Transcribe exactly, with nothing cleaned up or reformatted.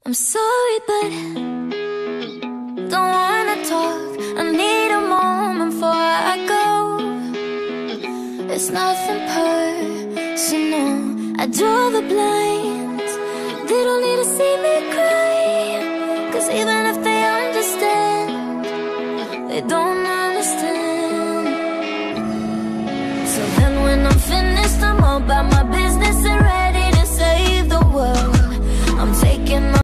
I'm sorry, but don't wanna talk. I need a moment before I go. It's nothing personal. I draw the blinds. They don't need to see me cry, 'cause even if they understand, they don't understand. So then when I'm finished, I'm all about my business and rest.